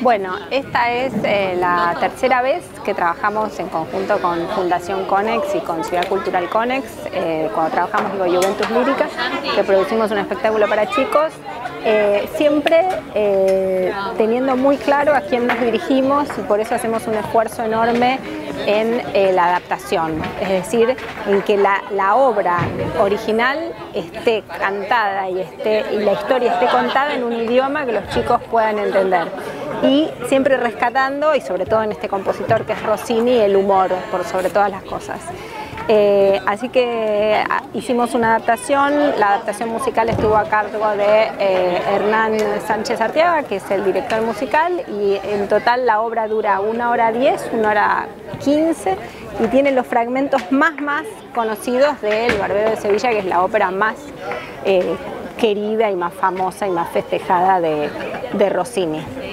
Bueno, esta es la tercera vez que trabajamos en conjunto con Fundación Conex y con Ciudad Cultural Conex, cuando trabajamos con Juventus Lírica, que producimos un espectáculo para chicos, siempre teniendo muy claro a quién nos dirigimos, y por eso hacemos un esfuerzo enorme en la adaptación, es decir, en que la obra original esté cantada y la historia esté contada en un idioma que los chicos puedan entender. Y siempre rescatando, y sobre todo en este compositor que es Rossini, el humor por sobre todas las cosas. Así que hicimos una adaptación. La adaptación musical estuvo a cargo de Hernán Sánchez Arteaga, que es el director musical, y en total la obra dura 1 hora 10, 1 hora 15, y tiene los fragmentos más conocidos de El Barbero de Sevilla, que es la ópera más querida y más famosa y más festejada de Rossini.